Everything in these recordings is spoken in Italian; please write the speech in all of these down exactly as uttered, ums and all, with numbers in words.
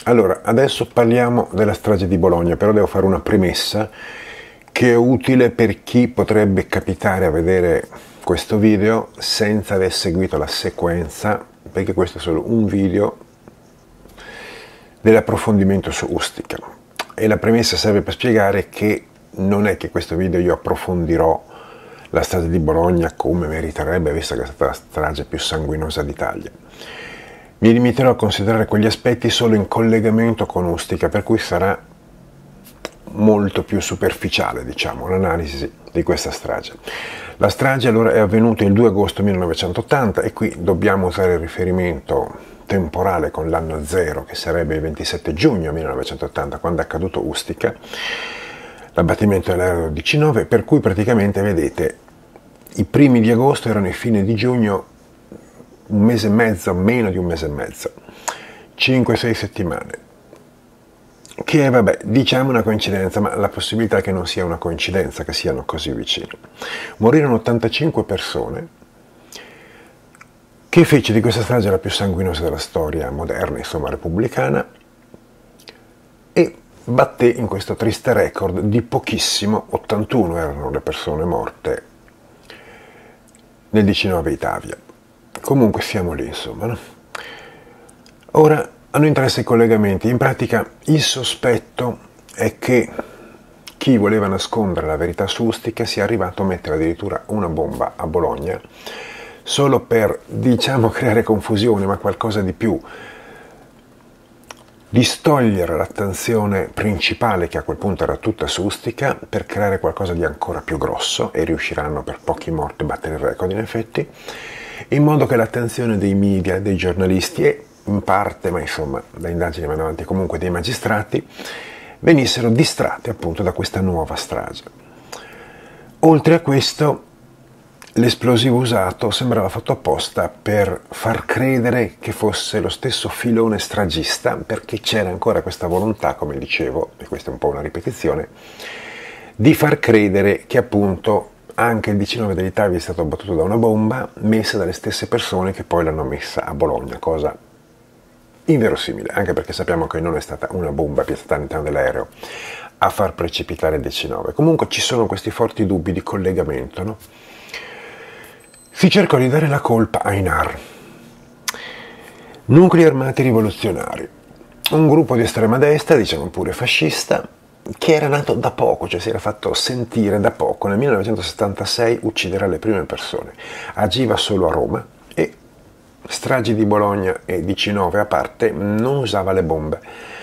Allora, adesso parliamo della strage di Bologna, però devo fare una premessa che è utile per chi potrebbe capitare a vedere questo video senza aver seguito la sequenza, perché questo è solo un video dell'approfondimento su Ustica. E la premessa serve per spiegare che non è che questo video io approfondirò la strage di Bologna come meriterebbe, visto che è stata la strage più sanguinosa d'Italia. Mi limiterò a considerare quegli aspetti solo in collegamento con Ustica, per cui sarà molto più superficiale, diciamo, l'analisi di questa strage. La strage allora è avvenuta il due agosto millenovecentottanta e qui dobbiamo usare il riferimento temporale con l'anno zero, che sarebbe il ventisette giugno millenovecentottanta, quando è accaduto Ustica, l'abbattimento dell'aereo diciannove, per cui praticamente, vedete, i primi di agosto erano i fine di giugno, un mese e mezzo, meno di un mese e mezzo, cinque sei settimane, che è, vabbè, diciamo una coincidenza, ma la possibilità è che non sia una coincidenza che siano così vicini. Morirono ottantacinque persone, che fece di questa strage la più sanguinosa della storia moderna, insomma repubblicana, e batté in questo triste record di pochissimo, ottantuno erano le persone morte nel diciannove Italia. Comunque siamo lì, insomma, no? Ora, a noi interessa i collegamenti. In pratica il sospetto è che chi voleva nascondere la verità su Ustica sia arrivato a mettere addirittura una bomba a Bologna solo per, diciamo, creare confusione, ma qualcosa di più, distogliere l'attenzione principale, che a quel punto era tutta su Ustica, per creare qualcosa di ancora più grosso, e riusciranno per pochi morti a battere il record in effetti, in modo che l'attenzione dei media, dei giornalisti e in parte, ma insomma da indagini vanno avanti, comunque dei magistrati, venissero distratti appunto da questa nuova strage. Oltre a questo, l'esplosivo usato sembrava fatto apposta per far credere che fosse lo stesso filone stragista, perché c'era ancora questa volontà, come dicevo, e questa è un po' una ripetizione, di far credere che appunto anche il diciannove dell'Italia è stato abbattuto da una bomba messa dalle stesse persone che poi l'hanno messa a Bologna, cosa inverosimile, anche perché sappiamo che non è stata una bomba piazzata all'interno dell'aereo a far precipitare il diciannove. Comunque ci sono questi forti dubbi di collegamento, no? Si cercò di dare la colpa ai N A R, Nuclei Armati Rivoluzionari, un gruppo di estrema destra, diciamo pure fascista, che era nato da poco, cioè si era fatto sentire da poco. Nel millenovecentosettantasei ucciderà le prime persone, agiva solo a Roma e, stragi di Bologna e diciannove a parte, non usava le bombe.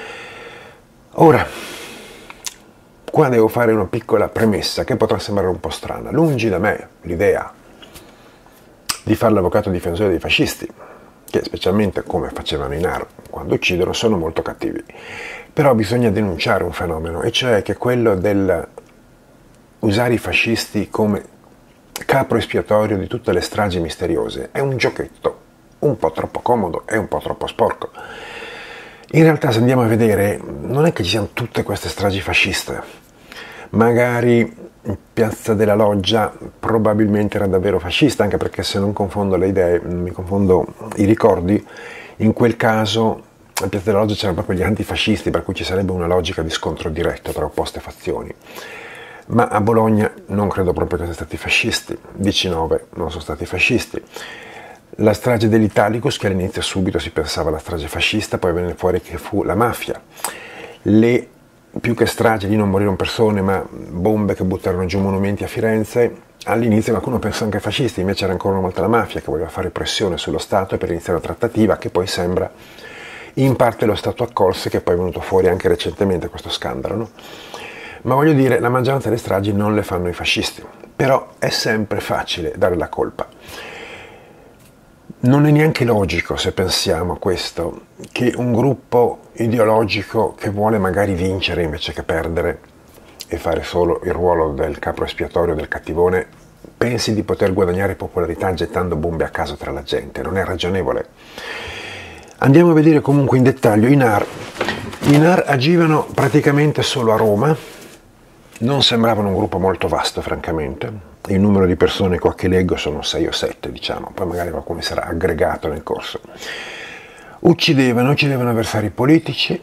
Ora, qua devo fare una piccola premessa che potrà sembrare un po' strana. Lungi da me l'idea di fare l'avvocato difensore dei fascisti, che specialmente come facevano i N A R quando uccidono sono molto cattivi. Però bisogna denunciare un fenomeno, e cioè che quello del usare i fascisti come capro espiatorio di tutte le stragi misteriose è un giochetto un po' troppo comodo e un po' troppo sporco. In realtà, se andiamo a vedere, non è che ci siano tutte queste stragi fasciste. Magari in Piazza della Loggia probabilmente era davvero fascista, anche perché, se non confondo le idee, mi confondo i ricordi, in quel caso a Piazza della Loggia c'erano proprio gli antifascisti, per cui ci sarebbe una logica di scontro diretto tra opposte fazioni. Ma a Bologna non credo proprio che siano stati fascisti, diciannove non sono stati fascisti. La strage dell'Italicus, che all'inizio subito si pensava alla strage fascista, poi venne fuori che fu la mafia. Le più che stragi, lì non morirono persone, ma bombe che buttarono giù monumenti a Firenze, all'inizio qualcuno pensò anche ai fascisti, invece era ancora una volta la mafia che voleva fare pressione sullo Stato per iniziare una trattativa che poi sembra in parte lo Stato accolse, che poi è venuto fuori anche recentemente questo scandalo, no? Ma voglio dire, la maggioranza delle stragi non le fanno i fascisti, però è sempre facile dare la colpa. Non è neanche logico, se pensiamo a questo, che un gruppo ideologico che vuole magari vincere invece che perdere e fare solo il ruolo del capro espiatorio, del cattivone, pensi di poter guadagnare popolarità gettando bombe a caso tra la gente. Non è ragionevole. Andiamo a vedere comunque in dettaglio i N A R. I N A R agivano praticamente solo a Roma, non sembravano un gruppo molto vasto francamente, il numero di persone qua che leggo sono sei o sette, diciamo, poi magari qualcuno sarà aggregato nel corso. uccidevano, uccidevano avversari politici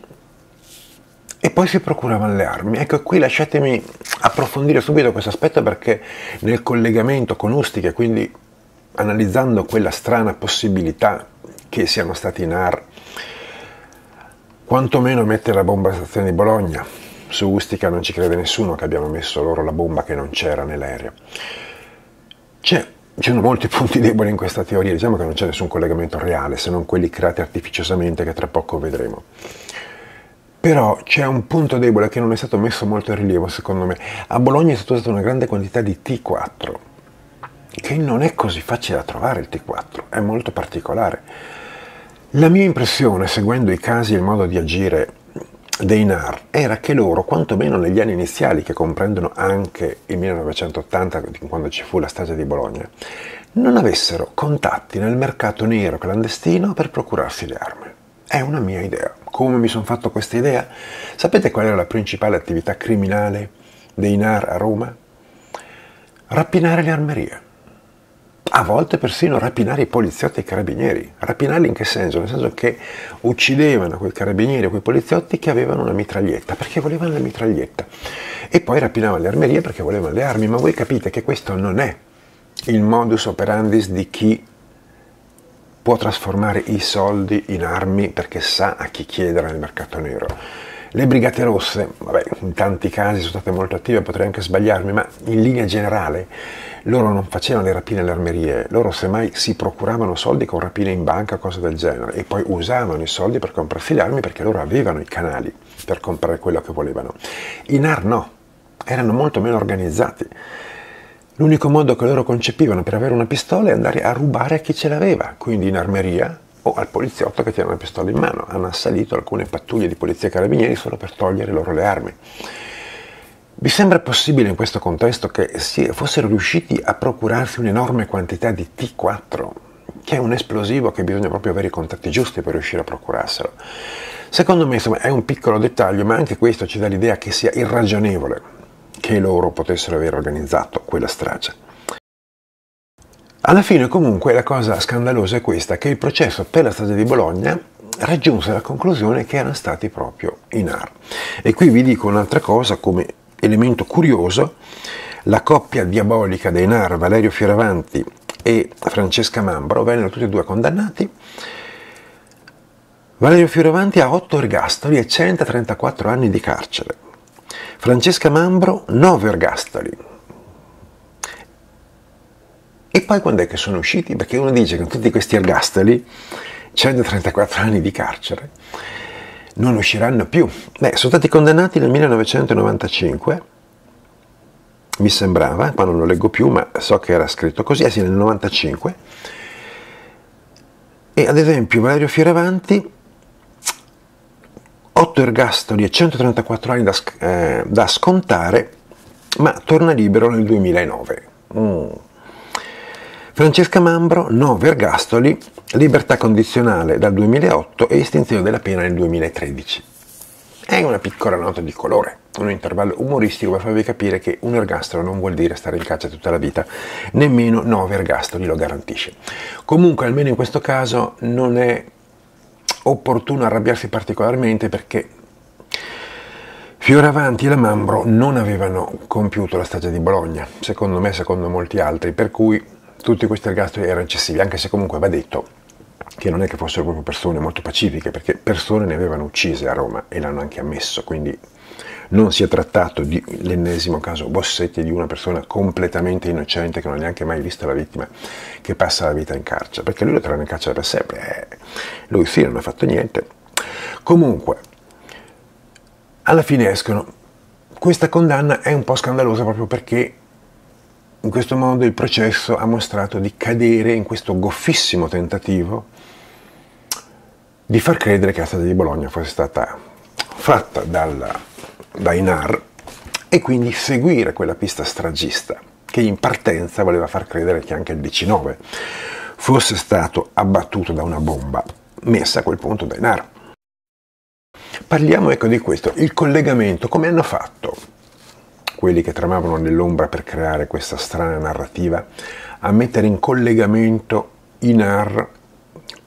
e poi si procuravano le armi. Ecco, qui lasciatemi approfondire subito questo aspetto, perché nel collegamento con Ustica, quindi analizzando quella strana possibilità che siano stati i N A R quantomeno mettere la bomba alla stazione di Bologna, su Ustica non ci crede nessuno che abbiano messo loro la bomba che non c'era nell'aereo. C'è Ci sono molti punti deboli in questa teoria, diciamo che non c'è nessun collegamento reale, se non quelli creati artificiosamente che tra poco vedremo. Però c'è un punto debole che non è stato messo molto in rilievo, secondo me. A Bologna è stata usata una grande quantità di T quattro, che non è così facile da trovare il T quattro, è molto particolare. La mia impressione, seguendo i casi e il modo di agire dei N A R, era che loro, quantomeno negli anni iniziali, che comprendono anche il millenovecentottanta, quando ci fu la strage di Bologna, non avessero contatti nel mercato nero clandestino per procurarsi le armi. È una mia idea. Come mi sono fatto questa idea? Sapete qual era la principale attività criminale dei N A R a Roma? Rapinare le armerie. A volte persino rapinare i poliziotti e i carabinieri. Rapinarli in che senso? Nel senso che uccidevano quei carabinieri o quei poliziotti che avevano una mitraglietta, perché volevano la mitraglietta. E poi rapinavano le armerie perché volevano le armi. Ma voi capite che questo non è il modus operandi di chi può trasformare i soldi in armi perché sa a chi chiedere nel mercato nero. Le Brigate Rosse, vabbè, in tanti casi sono state molto attive, potrei anche sbagliarmi, ma in linea generale loro non facevano le rapine alle armerie, loro semmai si procuravano soldi con rapine in banca, cose del genere, e poi usavano i soldi per comprarsi le armi perché loro avevano i canali per comprare quello che volevano. I N A R no, erano molto meno organizzati. L'unico modo che loro concepivano per avere una pistola è andare a rubare a chi ce l'aveva, quindi in armeria o al poliziotto che tiene una pistola in mano. Hanno assalito alcune pattuglie di polizia e carabinieri solo per togliere loro le armi. Vi sembra possibile in questo contesto che si fossero riusciti a procurarsi un'enorme quantità di T quattro, che è un esplosivo che bisogna proprio avere i contatti giusti per riuscire a procurarselo? Secondo me, insomma, è un piccolo dettaglio, ma anche questo ci dà l'idea che sia irragionevole che loro potessero aver organizzato quella strage. Alla fine, comunque, la cosa scandalosa è questa, che il processo per la strage di Bologna raggiunse la conclusione che erano stati proprio i N A R. E qui vi dico un'altra cosa come elemento curioso: la coppia diabolica dei N A R, Valerio Fioravanti e Francesca Mambro, vennero tutti e due condannati. Valerio Fioravanti ha otto ergastoli e centotrentaquattro anni di carcere. Francesca Mambro nove ergastoli. E poi quando è che sono usciti? Perché uno dice che con tutti questi ergastoli, centotrentaquattro anni di carcere, non usciranno più. Beh, sono stati condannati nel millenovecentonovantacinque, mi sembrava, qua non lo leggo più, ma so che era scritto così, eh sì, nel novantacinque. E ad esempio Valerio Fioravanti, otto ergastoli e centotrentaquattro anni da, eh, da scontare, ma torna libero nel duemilanove. Mm. Francesca Mambro, nove ergastoli, libertà condizionale dal duemilaotto e estinzione della pena nel duemilatredici. È una piccola nota di colore, un intervallo umoristico per farvi capire che un ergastolo non vuol dire stare in carcere tutta la vita, nemmeno nove ergastoli lo garantisce. Comunque, almeno in questo caso, non è opportuno arrabbiarsi particolarmente, perché Fioravanti e la Mambro non avevano compiuto la strage di Bologna, secondo me, secondo molti altri, per cui tutti questi ergastoli erano eccessivi, anche se comunque va detto che non è che fossero proprio persone molto pacifiche, perché persone ne avevano uccise a Roma e l'hanno anche ammesso, quindi non si è trattato di l'ennesimo caso Bossetti, di una persona completamente innocente che non ha neanche mai visto la vittima, che passa la vita in carcere, perché lui lo terrà in carcere per sempre, eh, lui sì, non ha fatto niente. Comunque, alla fine escono. Questa condanna è un po' scandalosa proprio perché in questo modo il processo ha mostrato di cadere in questo goffissimo tentativo di far credere che la strage di Bologna fosse stata fatta dal, dai N A R e quindi seguire quella pista stragista che in partenza voleva far credere che anche il diciannove fosse stato abbattuto da una bomba messa a quel punto dai N A R. Parliamo ecco di questo, il collegamento, come hanno fatto quelli che tramavano nell'ombra per creare questa strana narrativa a mettere in collegamento i N A R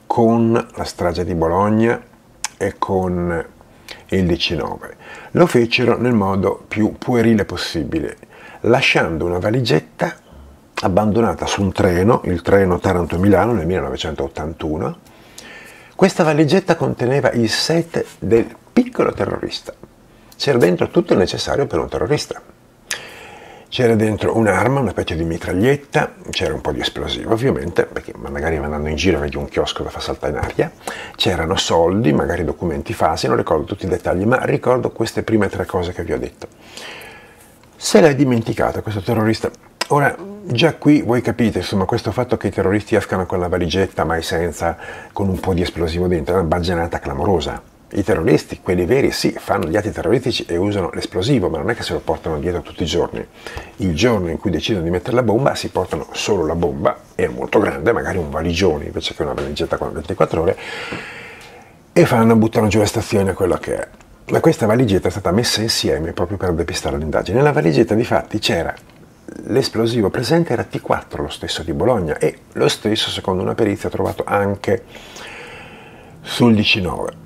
con la strage di Bologna e con il diciannove. Lo fecero nel modo più puerile possibile, lasciando una valigetta abbandonata su un treno, il treno Taranto-Milano nel millenovecentottantuno. Questa valigetta conteneva il set del piccolo terrorista. C'era dentro tutto il necessario per un terrorista. C'era dentro un'arma, una specie di mitraglietta, c'era un po' di esplosivo ovviamente, perché magari andando in giro vedi un chiosco da far saltare in aria, c'erano soldi, magari documenti falsi, non ricordo tutti i dettagli, ma ricordo queste prime tre cose che vi ho detto. Se l'hai dimenticata questo terrorista, ora già qui voi capite, insomma, questo fatto che i terroristi escano con la valigetta mai senza, con un po' di esplosivo dentro, è una baggianata clamorosa. I terroristi, quelli veri, sì, fanno gli atti terroristici e usano l'esplosivo, ma non è che se lo portano dietro tutti i giorni. Il giorno in cui decidono di mettere la bomba si portano solo la bomba, è molto grande, magari un valigione invece che una valigetta con ventiquattro ore, e fanno, buttano giù la stazione, quello che è. Ma questa valigetta è stata messa insieme proprio per depistare l'indagine. Nella valigetta difatti c'era l'esplosivo presente, era T quattro, lo stesso di Bologna, e lo stesso, secondo una perizia, trovato anche sul diciannove.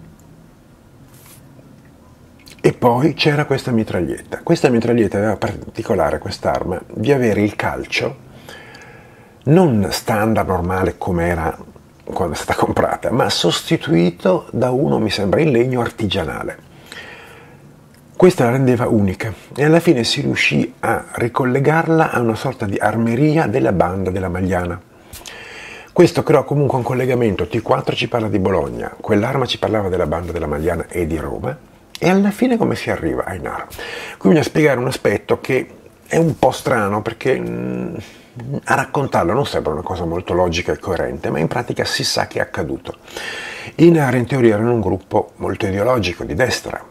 E poi c'era questa mitraglietta. Questa mitraglietta aveva particolare, quest'arma, di avere il calcio non standard normale come era quando è stata comprata, ma sostituito da uno, mi sembra, in legno artigianale. Questa la rendeva unica e alla fine si riuscì a ricollegarla a una sorta di armeria della banda della Magliana. Questo creò comunque un collegamento. T quattro ci parla di Bologna, quell'arma ci parlava della banda della Magliana e di Roma. E alla fine come si arriva ai N A R? Qui bisogna spiegare un aspetto che è un po' strano, perché mh, a raccontarlo non sembra una cosa molto logica e coerente, ma in pratica si sa che è accaduto. I N A R in teoria erano un gruppo molto ideologico, di destra,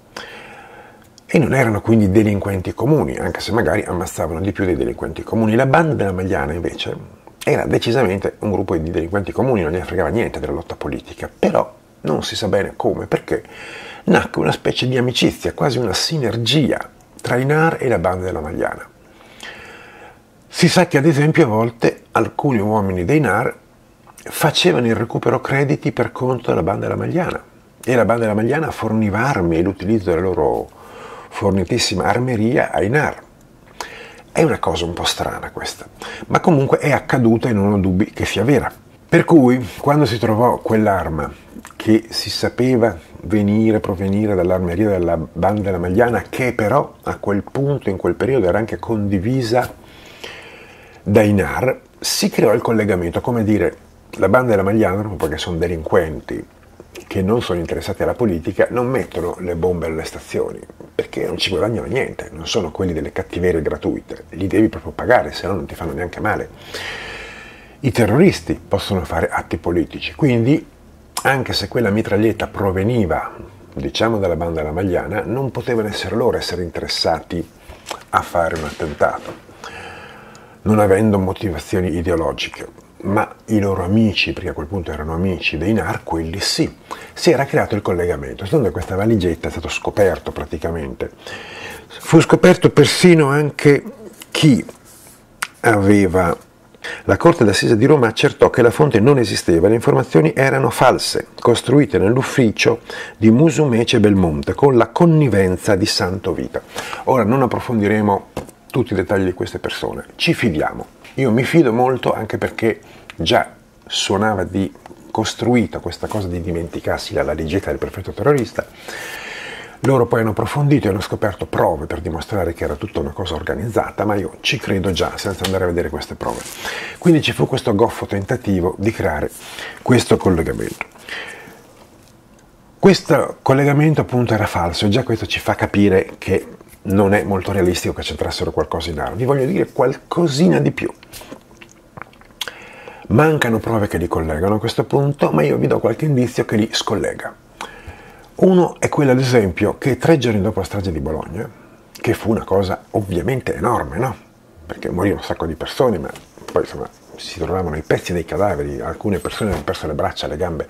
e non erano quindi delinquenti comuni, anche se magari ammazzavano di più dei delinquenti comuni. La banda della Magliana invece era decisamente un gruppo di delinquenti comuni, non gliene fregava niente della lotta politica, però non si sa bene come, perché nacque una specie di amicizia, quasi una sinergia tra i N A R e la banda della Magliana. Si sa che ad esempio a volte alcuni uomini dei N A R facevano il recupero crediti per conto della banda della Magliana e la banda della Magliana forniva armi e l'utilizzo della loro fornitissima armeria ai N A R. È una cosa un po' strana questa, ma comunque è accaduta e non ho dubbi che sia vera. Per cui quando si trovò quell'arma che si sapeva venire, provenire dall'armeria della banda della Magliana, che però a quel punto, in quel periodo, era anche condivisa dai N A R, si creò il collegamento, come dire, la banda della Magliana, perché sono delinquenti che non sono interessati alla politica, non mettono le bombe alle stazioni, perché non ci guadagnano niente, non sono quelli delle cattiverie gratuite, li devi proprio pagare, se no non ti fanno neanche male. I terroristi possono fare atti politici, quindi anche se quella mitraglietta proveniva, diciamo, dalla banda della Magliana, non potevano essere loro essere interessati a fare un attentato, non avendo motivazioni ideologiche, ma i loro amici, perché a quel punto erano amici dei N A R, quelli sì. Si era creato il collegamento, secondo questa valigetta è stato scoperto praticamente. Fu scoperto persino anche chi aveva... La Corte d'Assise di Roma accertò che la fonte non esisteva, le informazioni erano false, costruite nell'ufficio di Musumeci e Belmonte con la connivenza di Santo Vita. Ora non approfondiremo tutti i dettagli di queste persone, ci fidiamo. Io mi fido molto anche perché già suonava di costruita questa cosa di dimenticarsi la valigetta del prefetto terrorista. Loro poi hanno approfondito e hanno scoperto prove per dimostrare che era tutta una cosa organizzata, ma io ci credo già senza andare a vedere queste prove. Quindi ci fu questo goffo tentativo di creare questo collegamento. Questo collegamento appunto era falso e già questo ci fa capire che non è molto realistico che c'entrassero qualcosa in armi. Vi voglio dire qualcosina di più. Mancano prove che li collegano a questo punto, ma io vi do qualche indizio che li scollega. Uno è quello, ad esempio, che tre giorni dopo la strage di Bologna, che fu una cosa ovviamente enorme, no? Perché morirono un sacco di persone, ma poi insomma si trovavano i pezzi dei cadaveri, alcune persone hanno perso le braccia, le gambe.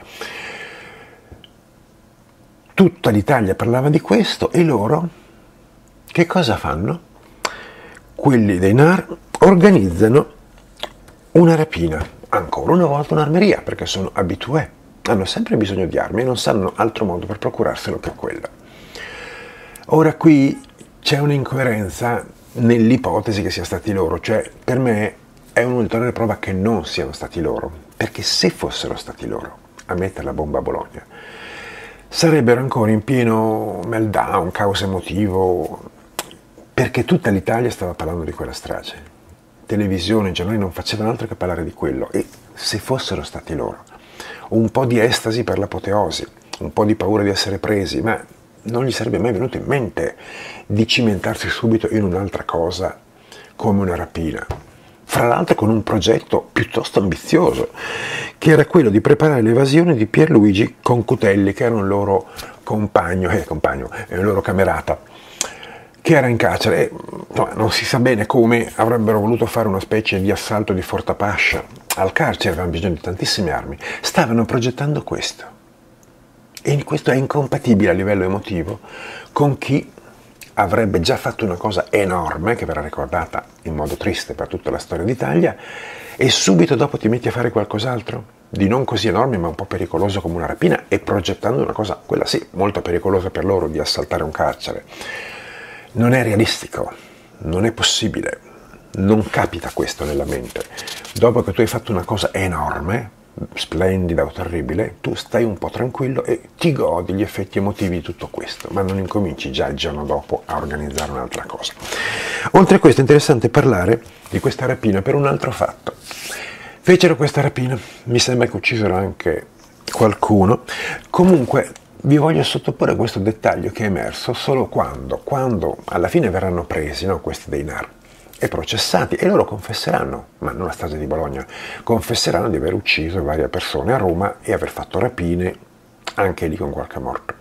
Tutta l'Italia parlava di questo e loro che cosa fanno? Quelli dei N A R organizzano una rapina ancora una volta un'armeria, perché sono abitué, hanno sempre bisogno di armi e non sanno altro modo per procurarselo che quella. Ora qui c'è un'incoerenza nell'ipotesi che sia stati loro, cioè per me è un'ulteriore prova che non siano stati loro, perché se fossero stati loro a mettere la bomba a Bologna, sarebbero ancora in pieno meltdown, caos emotivo, perché tutta l'Italia stava parlando di quella strage. Televisione, i giornali non facevano altro che parlare di quello, e se fossero stati loro, un po' di estasi per l'apoteosi, un po' di paura di essere presi, ma non gli sarebbe mai venuto in mente di cimentarsi subito in un'altra cosa come una rapina. Fra l'altro con un progetto piuttosto ambizioso, che era quello di preparare l'evasione di Pierluigi Concutelli, che era un loro compagno, eh, compagno, eh, un loro camerata, che era in carcere. Insomma, non si sa bene come avrebbero voluto fare una specie di assalto di Fortapascia al carcere, avevano bisogno di tantissime armi. Stavano progettando questo. E questo è incompatibile a livello emotivo con chi avrebbe già fatto una cosa enorme, che verrà ricordata in modo triste per tutta la storia d'Italia, e subito dopo ti metti a fare qualcos'altro di non così enorme ma un po' pericoloso come una rapina, e progettando una cosa, quella sì, molto pericolosa per loro, di assaltare un carcere. Non è realistico, non è possibile, non capita questo nella mente. Dopo che tu hai fatto una cosa enorme, splendida o terribile, tu stai un po' tranquillo e ti godi gli effetti emotivi di tutto questo, ma non incominci già il giorno dopo a organizzare un'altra cosa. Oltre a questo è interessante parlare di questa rapina per un altro fatto. Fecero questa rapina, mi sembra che uccisero anche qualcuno. Comunque vi voglio sottoporre questo dettaglio che è emerso solo quando, quando alla fine verranno presi, no, questi dei N A R, e processati, e loro confesseranno, ma non la strage di Bologna, confesseranno di aver ucciso varie persone a Roma e aver fatto rapine anche lì con qualche morto.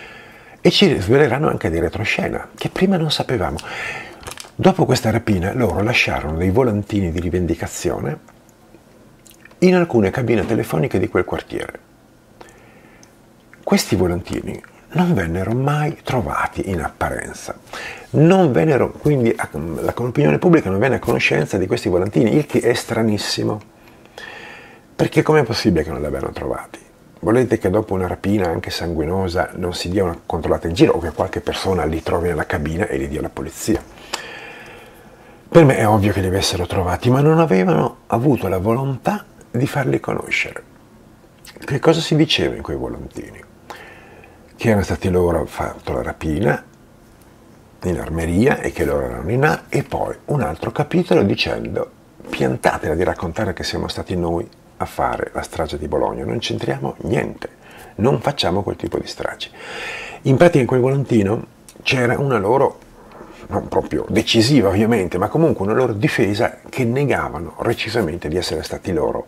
E ci sveleranno anche di retroscena, che prima non sapevamo. Dopo questa rapina loro lasciarono dei volantini di rivendicazione in alcune cabine telefoniche di quel quartiere. Questi volantini non vennero mai trovati in apparenza. Non vennero, quindi l'opinione pubblica non venne a conoscenza di questi volantini, il che è stranissimo. Perché com'è possibile che non li abbiano trovati? Volete che dopo una rapina anche sanguinosa non si dia una controllata in giro, o che qualche persona li trovi nella cabina e li dia alla polizia? Per me è ovvio che li avessero trovati, ma non avevano avuto la volontà di farli conoscere. Che cosa si diceva in quei volantini? Che erano stati loro a fatto la rapina in armeria e che loro erano in A, e poi un altro capitolo dicendo: piantatela di raccontare che siamo stati noi a fare la strage di Bologna, non c'entriamo niente, non facciamo quel tipo di stragi. In pratica in quel volantino c'era una loro, non proprio decisiva ovviamente, ma comunque una loro difesa, che negavano recisamente di essere stati loro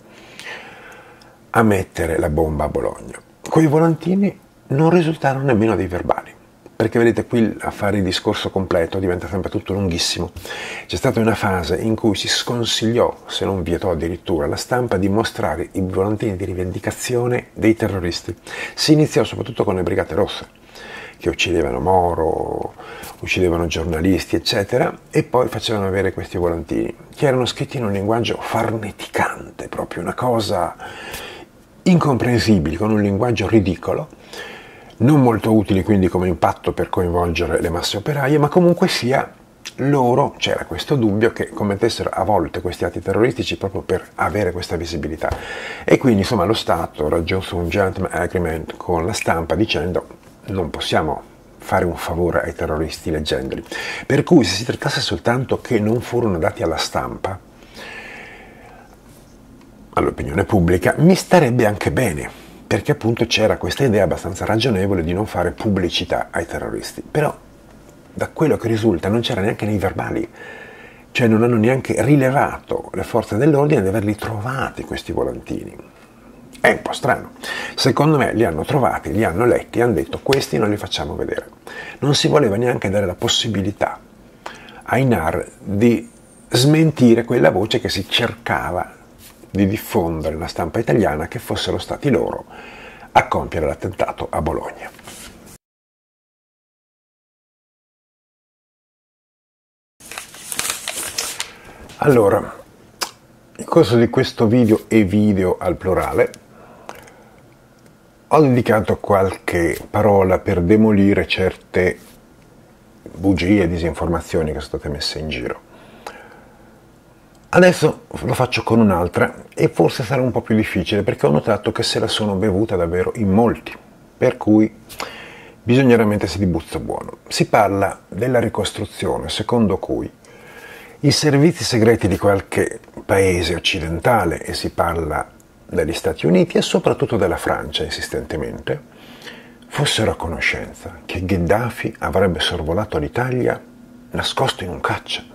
a mettere la bomba a Bologna. Quei volantini non risultarono nemmeno dei verbali, perché vedete qui a fare il discorso completo diventa sempre tutto lunghissimo. C'è stata una fase in cui si sconsigliò, se non vietò addirittura, alla stampa di mostrare i volantini di rivendicazione dei terroristi. Si iniziò soprattutto con le Brigate Rosse, che uccidevano Moro, uccidevano giornalisti, eccetera, e poi facevano avere questi volantini, che erano scritti in un linguaggio farneticante, proprio una cosa incomprensibile, con un linguaggio ridicolo, non molto utili quindi come impatto per coinvolgere le masse operaie, ma comunque sia loro, c'era questo dubbio, che commettessero a volte questi atti terroristici proprio per avere questa visibilità. E quindi insomma lo Stato raggiunse un gentleman agreement con la stampa dicendo: non possiamo fare un favore ai terroristi leggendoli. Per cui se si trattasse soltanto che non furono dati alla stampa, all'opinione pubblica, mi starebbe anche bene, perché appunto c'era questa idea abbastanza ragionevole di non fare pubblicità ai terroristi. Però da quello che risulta non c'era neanche nei verbali, cioè non hanno neanche rilevato le forze dell'ordine di averli trovati questi volantini. È un po' strano. Secondo me li hanno trovati, li hanno letti e hanno detto: questi non li facciamo vedere. Non si voleva neanche dare la possibilità ai N A R di smentire quella voce che si cercava di diffondere nella stampa italiana, che fossero stati loro a compiere l'attentato a Bologna. Allora, nel corso di questo video e video al plurale ho dedicato qualche parola per demolire certe bugie e disinformazioni che sono state messe in giro. Adesso lo faccio con un'altra e forse sarà un po' più difficile perché ho notato che se la sono bevuta davvero in molti, per cui bisognerà mettersi di buzzo buono. Si parla della ricostruzione secondo cui i servizi segreti di qualche paese occidentale, e si parla degli Stati Uniti e soprattutto della Francia insistentemente, fossero a conoscenza che Gheddafi avrebbe sorvolato l'Italia nascosto in un caccia.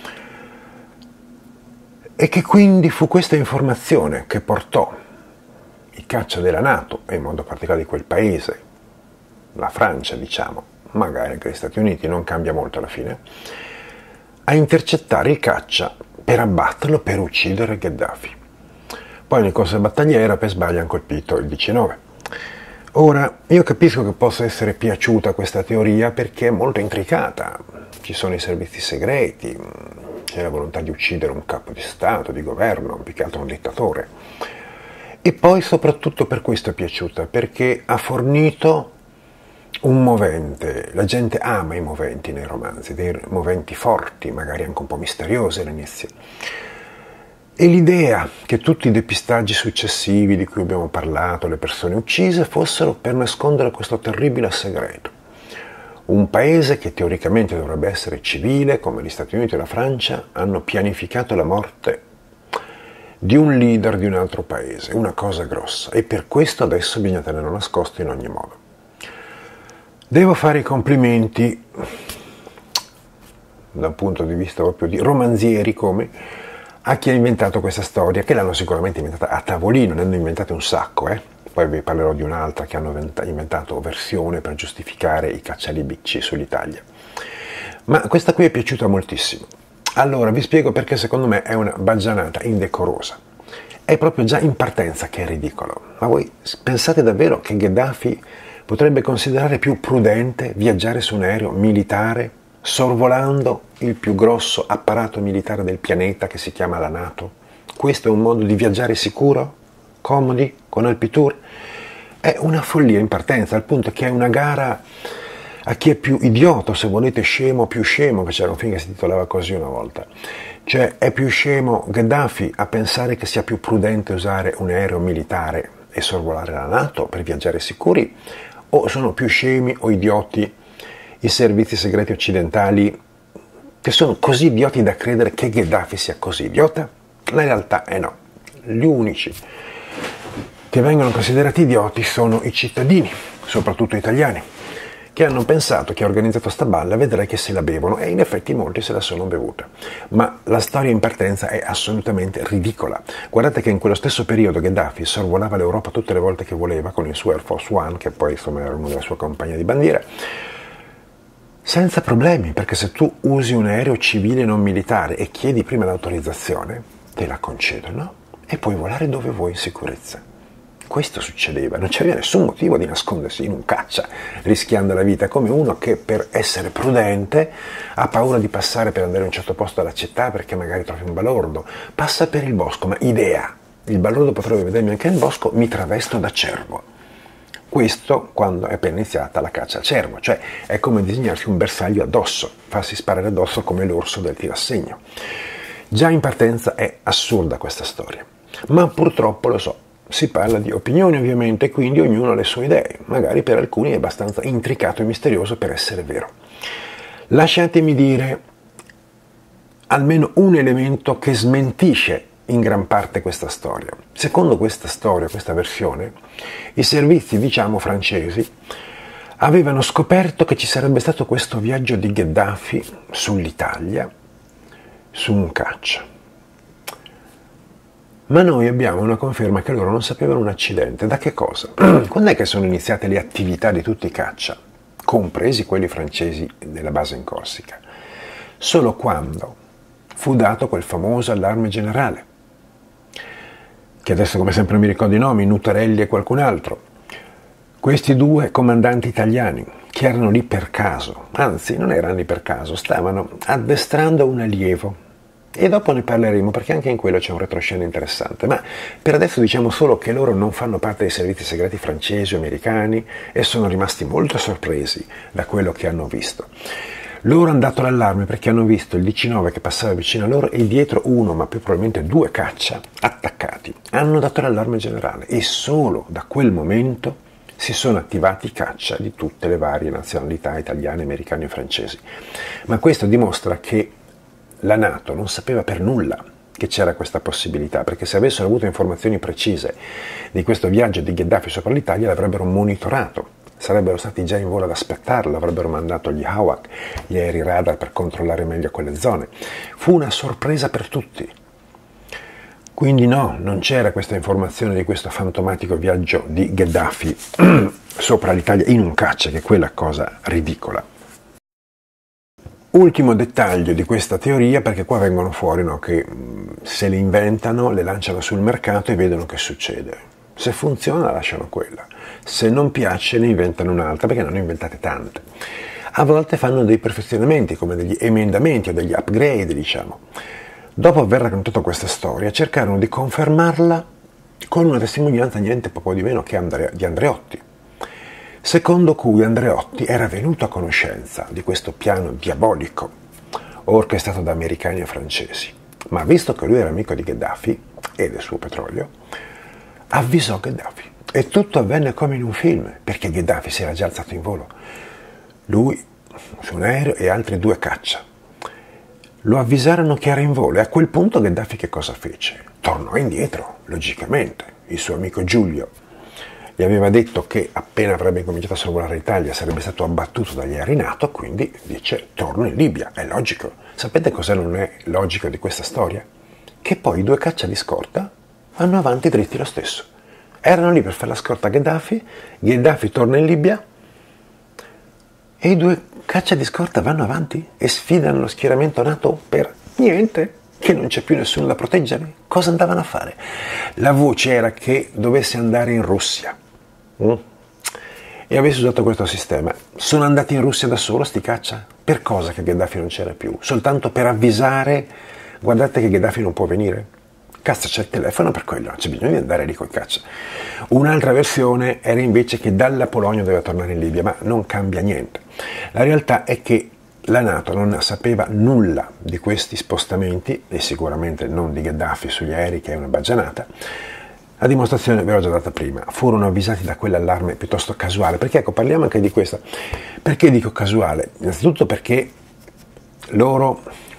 E che quindi fu questa informazione che portò i caccia della NATO, e in modo particolare di quel paese, la Francia diciamo, magari anche gli Stati Uniti, non cambia molto alla fine, a intercettare il caccia per abbatterlo, per uccidere Gheddafi. Poi nel corso della battagliera per sbaglio hanno colpito il diciannove. Ora, io capisco che possa essere piaciuta questa teoria perché è molto intricata. Ci sono i servizi segreti, c'è la volontà di uccidere un capo di Stato, di governo, più che altro un dittatore. E poi soprattutto per questo è piaciuta, perché ha fornito un movente. La gente ama i moventi nei romanzi, dei moventi forti, magari anche un po' misteriosi all'inizio. E l'idea che tutti i depistaggi successivi di cui abbiamo parlato, le persone uccise, fossero per nascondere questo terribile segreto. Un paese che teoricamente dovrebbe essere civile, come gli Stati Uniti e la Francia, hanno pianificato la morte di un leader di un altro paese, una cosa grossa, e per questo adesso bisogna tenerlo nascosto in ogni modo. Devo fare i complimenti, da un punto di vista proprio di romanzieri come, a chi ha inventato questa storia, che l'hanno sicuramente inventata a tavolino, ne hanno inventate un sacco, eh? Poi vi parlerò di un'altra che hanno inventato versione per giustificare i caccialibicci sull'Italia. Ma questa qui è piaciuta moltissimo. Allora, vi spiego perché secondo me è una baggianata indecorosa. È proprio già in partenza che è ridicolo. Ma voi pensate davvero che Gheddafi potrebbe considerare più prudente viaggiare su un aereo militare sorvolando il più grosso apparato militare del pianeta che si chiama la NATO? Questo è un modo di viaggiare sicuro? Comodi? Con Alpitour? È una follia in partenza, al punto che è una gara a chi è più idiota, se volete scemo, più scemo, che c'era un film che si titolava così una volta. Cioè è più scemo Gheddafi a pensare che sia più prudente usare un aereo militare e sorvolare la NATO per viaggiare sicuri, o sono più scemi o idioti i servizi segreti occidentali che sono così idioti da credere che Gheddafi sia così idiota? La realtà è no. Gli unici che vengono considerati idioti sono i cittadini, soprattutto italiani, che hanno pensato che ha organizzato sta balla, vedrei che se la bevono, e in effetti molti se la sono bevuta. Ma la storia in partenza è assolutamente ridicola. Guardate che in quello stesso periodo Gheddafi sorvolava l'Europa tutte le volte che voleva, con il suo Air Force One, che poi insomma era una della sua compagnia di bandiera, senza problemi, perché se tu usi un aereo civile non militare e chiedi prima l'autorizzazione, te la concedono e puoi volare dove vuoi in sicurezza. Questo succedeva, non c'era nessun motivo di nascondersi in un caccia rischiando la vita, come uno che per essere prudente ha paura di passare per andare in un certo posto dalla città perché magari trovi un balordo, passa per il bosco, ma idea, il balordo potrebbe vedermi anche nel bosco, mi travesto da cervo. Questo quando è appena iniziata la caccia al cervo, cioè è come disegnarsi un bersaglio addosso, farsi sparare addosso come l'orso del tirassegno. Già in partenza è assurda questa storia, ma purtroppo lo so. Si parla di opinioni ovviamente, quindi ognuno ha le sue idee, magari per alcuni è abbastanza intricato e misterioso per essere vero. Lasciatemi dire almeno un elemento che smentisce in gran parte questa storia. Secondo questa storia, questa versione, i servizi, diciamo, francesi avevano scoperto che ci sarebbe stato questo viaggio di Gheddafi sull'Italia, su un caccia. Ma noi abbiamo una conferma che loro non sapevano un accidente. Da che cosa? Quando è che sono iniziate le attività di tutti i caccia, compresi quelli francesi della base in Corsica? Solo quando fu dato quel famoso allarme generale, che adesso come sempre non mi ricordo i nomi, Nutarelli e qualcun altro. Questi due comandanti italiani, che erano lì per caso, anzi non erano lì per caso, stavano addestrando un allievo E dopo ne parleremo perché anche in quello c'è un retroscena interessante, ma per adesso diciamo solo che loro non fanno parte dei servizi segreti francesi o americani e sono rimasti molto sorpresi da quello che hanno visto. Loro hanno dato l'allarme perché hanno visto il D nove che passava vicino a loro e dietro uno, ma più probabilmente due caccia attaccati. Hanno dato l'allarme generale e solo da quel momento si sono attivati i caccia di tutte le varie nazionalità italiane, americane e francesi. Ma questo dimostra che la NATO non sapeva per nulla che c'era questa possibilità, perché se avessero avuto informazioni precise di questo viaggio di Gheddafi sopra l'Italia l'avrebbero monitorato, sarebbero stati già in volo ad aspettarlo, avrebbero mandato gli Hawk, gli aerei radar per controllare meglio quelle zone. Fu una sorpresa per tutti. Quindi no, non c'era questa informazione di questo fantomatico viaggio di Gheddafi sopra l'Italia in un caccia, che è quella cosa ridicola. Ultimo dettaglio di questa teoria, perché qua vengono fuori no, che se le inventano, le lanciano sul mercato e vedono che succede. Se funziona lasciano quella, se non piace ne inventano un'altra, perché non ne inventate tante. A volte fanno dei perfezionamenti, come degli emendamenti o degli upgrade, diciamo. Dopo aver raccontato questa storia, cercarono di confermarla con una testimonianza niente poco di meno che Andre- di Andreotti, secondo cui Andreotti era venuto a conoscenza di questo piano diabolico orchestrato da americani e francesi, ma visto che lui era amico di Gheddafi e del suo petrolio, avvisò Gheddafi e tutto avvenne come in un film, perché Gheddafi si era già alzato in volo, lui su un aereo e altri due caccia. Lo avvisarono che era in volo e a quel punto Gheddafi che cosa fece? Tornò indietro, logicamente. Il suo amico Giulio gli aveva detto che appena avrebbe incominciato a sorvolare l'Italia sarebbe stato abbattuto dagli aerei NATO, quindi dice torno in Libia, è logico. Sapete cosa non è logico di questa storia? Che poi i due caccia di scorta vanno avanti dritti lo stesso. Erano lì per fare la scorta a Gheddafi, Gheddafi torna in Libia e i due caccia di scorta vanno avanti e sfidano lo schieramento NATO per niente, che non c'è più nessuno da proteggere. Cosa andavano a fare? La voce era che dovesse andare in Russia mm? e avesse usato questo sistema. Sono andati in Russia da solo sti caccia? Per cosa che Gheddafi non c'era più? Soltanto per avvisare, guardate che Gheddafi non può venire? Cazzo, c'è il telefono per quello, non c'è bisogno di andare lì con caccia. Un'altra versione era invece che dalla Polonia doveva tornare in Libia, ma non cambia niente. La realtà è che la NATO non sapeva nulla di questi spostamenti, e sicuramente non di Gheddafi sugli aerei, che è una baggianata. La dimostrazione ve l'ho già data prima, furono avvisati da quell'allarme piuttosto casuale, perché ecco, parliamo anche di questo. Perché dico casuale? Innanzitutto perché loro,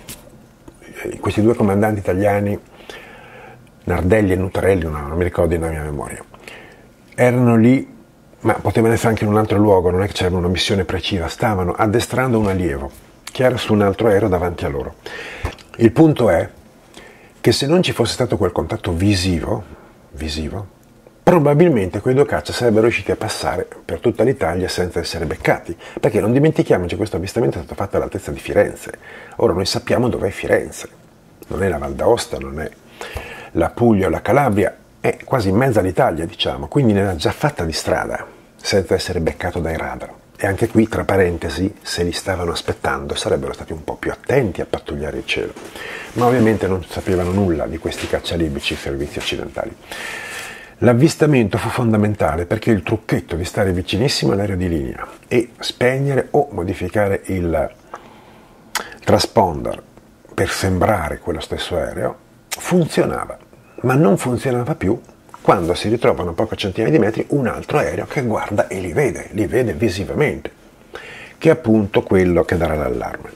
questi due comandanti italiani, Nardelli e Nutarelli, no, non mi ricordo nella mia memoria, erano lì, ma potevano essere anche in un altro luogo, non è che c'era una missione precisa, stavano addestrando un allievo che era su un altro aereo davanti a loro. Il punto è che se non ci fosse stato quel contatto visivo, visivo, probabilmente quei due caccia sarebbero riusciti a passare per tutta l'Italia senza essere beccati, perché non dimentichiamoci che questo avvistamento è stato fatto all'altezza di Firenze. Ora noi sappiamo dov'è Firenze, non è la Val d'Aosta, non è la Puglia o la Calabria, è quasi in mezzo all'Italia, diciamo, quindi ne era già fatta di strada, senza essere beccato dai radar. E anche qui, tra parentesi, se li stavano aspettando, sarebbero stati un po' più attenti a pattugliare il cielo. Ma ovviamente non sapevano nulla di questi caccialibici i servizi occidentali. L'avvistamento fu fondamentale perché il trucchetto di stare vicinissimo all'aereo di linea e spegnere o modificare il transponder per sembrare quello stesso aereo funzionava. Ma non funzionava più quando si ritrovano a poche centinaia di metri un altro aereo che guarda e li vede, li vede visivamente, che è appunto quello che darà l'allarme.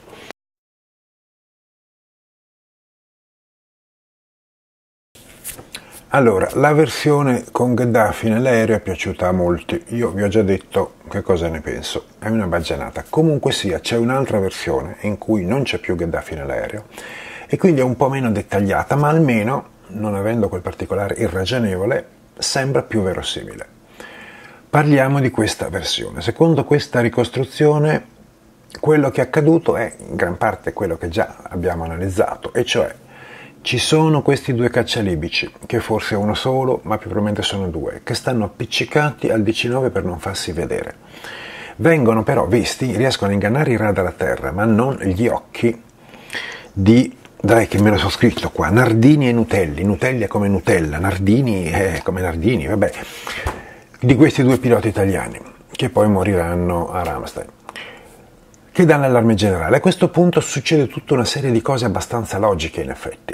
Allora, la versione con Gheddafi nell'aereo è piaciuta a molti, io vi ho già detto che cosa ne penso, è una baggianata. Comunque sia, c'è un'altra versione in cui non c'è più Gheddafi nell'aereo e quindi è un po' meno dettagliata, ma almeno, non avendo quel particolare irragionevole, sembra più verosimile. Parliamo di questa versione. Secondo questa ricostruzione, quello che è accaduto è in gran parte quello che già abbiamo analizzato, e cioè ci sono questi due caccialibici, che forse è uno solo, ma più probabilmente sono due, che stanno appiccicati al D nove per non farsi vedere. Vengono però visti, riescono a ingannare i radar a terra, ma non gli occhi di dai che me lo so scritto qua, Nardini e Nutelli, Nutelli è come Nutella, Nardini è come Nardini, vabbè, di questi due piloti italiani, che poi moriranno a Ramstein, che danno l'allarme generale. A questo punto succede tutta una serie di cose abbastanza logiche in effetti.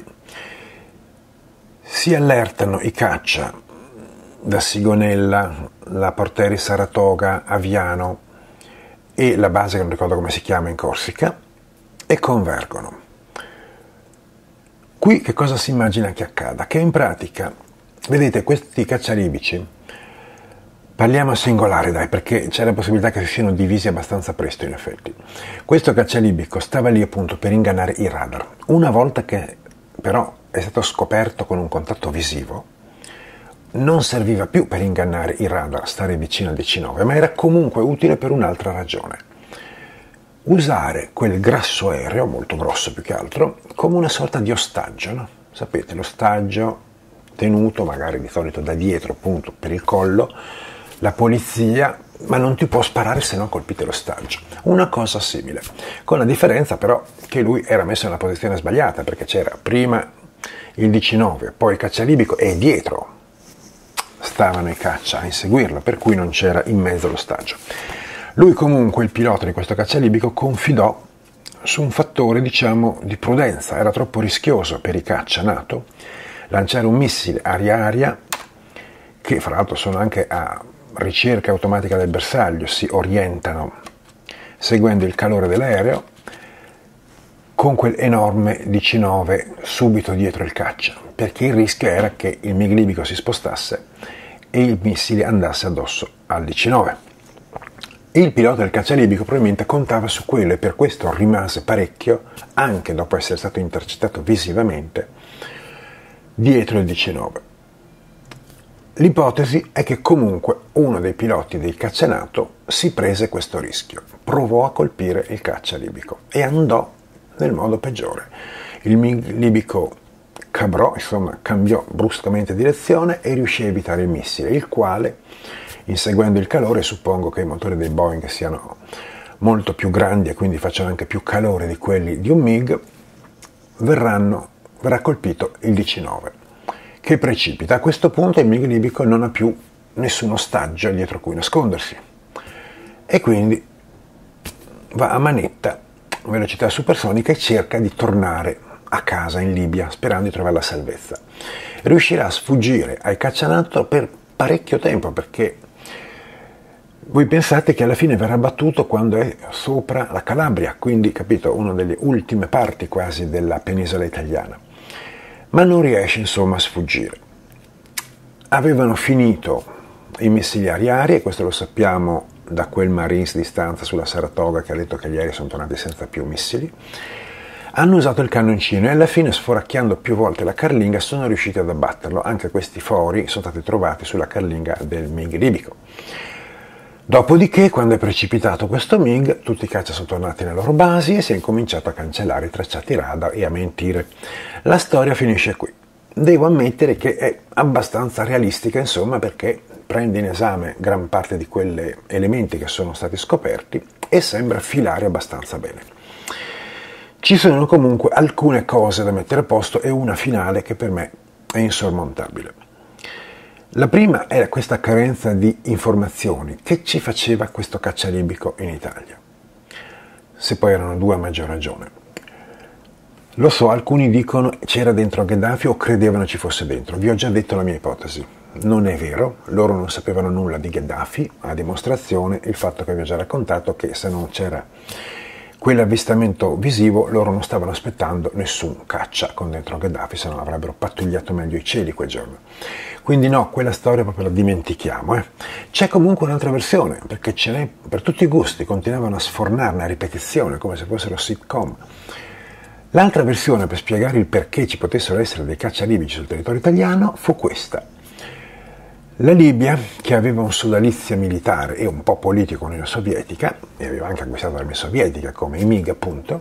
Si allertano i caccia da Sigonella, la Porteri Saratoga, Aviano e la base che non ricordo come si chiama in Corsica, e convergono. Qui che cosa si immagina che accada? Che in pratica, vedete, questi caccialibici, parliamo a singolare dai, perché c'è la possibilità che si siano divisi abbastanza presto in effetti. Questo caccialibico stava lì appunto per ingannare i radar. Una volta che però è stato scoperto con un contatto visivo, non serviva più per ingannare i radar, stare vicino al D C nove, ma era comunque utile per un'altra ragione. Usare quel grasso aereo, molto grosso più che altro, come una sorta di ostaggio, no? Sapete, l'ostaggio tenuto magari di solito da dietro, appunto, per il collo, la polizia, ma non ti può sparare se non colpite l'ostaggio. Una cosa simile, con la differenza però che lui era messo nella posizione sbagliata, perché c'era prima il D C nove, poi il caccialibico e dietro stavano i caccia a inseguirlo, per cui non c'era in mezzo l'ostaggio. Lui comunque, il pilota di questo caccialibico, confidò su un fattore, diciamo, di prudenza. Era troppo rischioso per i caccia NATO lanciare un missile aria-aria, che fra l'altro sono anche a ricerca automatica del bersaglio, si orientano seguendo il calore dell'aereo, con quel enorme D C nove subito dietro il caccia, perché il rischio era che il MiG libico si spostasse e il missile andasse addosso al D C nove. Il pilota del caccialibico probabilmente contava su quello e per questo rimase parecchio, anche dopo essere stato intercettato visivamente, dietro il D C nove. L'ipotesi è che comunque uno dei piloti dei caccia NATO si prese questo rischio, provò a colpire il caccia libico e andò nel modo peggiore. Il MiG libico cabrò, insomma cambiò bruscamente direzione e riuscì a evitare il missile, il quale, inseguendo il calore, suppongo che i motori dei Boeing siano molto più grandi e quindi facciano anche più calore di quelli di un MiG, verranno, verrà colpito il D C nove, che precipita. A questo punto il MiG libico non ha più nessun ostaggio dietro cui nascondersi e quindi va a manetta, velocità supersonica, e cerca di tornare a casa in Libia sperando di trovare la salvezza. Riuscirà a sfuggire ai caccia NATO per parecchio tempo, perché voi pensate che alla fine verrà battuto quando è sopra la Calabria, quindi capito, una delle ultime parti quasi della penisola italiana, ma non riesce insomma a sfuggire. Avevano finito i missili aerei, e questo lo sappiamo da quel Marines di stanza sulla Saratoga che ha detto che gli aerei sono tornati senza più missili. Hanno usato il cannoncino e alla fine, sforacchiando più volte la carlinga, sono riusciti ad abbatterlo. Anche questi fori sono stati trovati sulla carlinga del MiG libico. Dopodiché, quando è precipitato questo MiG, tutti i caccia sono tornati nelle loro basi e si è incominciato a cancellare i tracciati radar e a mentire. La storia finisce qui. Devo ammettere che è abbastanza realistica, insomma, perché prende in esame gran parte di quegli elementi che sono stati scoperti e sembra filare abbastanza bene. Ci sono comunque alcune cose da mettere a posto e una finale che per me è insormontabile. La prima è questa carenza di informazioni che ci faceva questo caccialibico in Italia. Se poi erano due, a maggior ragione. Lo so, alcuni dicono c'era dentro Gheddafi o credevano ci fosse dentro. Vi ho già detto la mia ipotesi. Non è vero, loro non sapevano nulla di Gheddafi, a dimostrazione il fatto che vi ho già raccontato che se non c'era quell'avvistamento visivo loro non stavano aspettando nessun caccia con dentro Gheddafi, se no avrebbero pattugliato meglio i cieli quel giorno. Quindi no, quella storia proprio la dimentichiamo. Eh. C'è comunque un'altra versione, perché ce n'è per tutti i gusti, continuavano a sfornarne a ripetizione come se fossero sitcom. L'altra versione per spiegare il perché ci potessero essere dei caccia libici sul territorio italiano fu questa. La Libia, che aveva un sodalizio militare e un po' politico con l'Unione Sovietica, e aveva anche acquistato l'armia sovietica come i MiG appunto,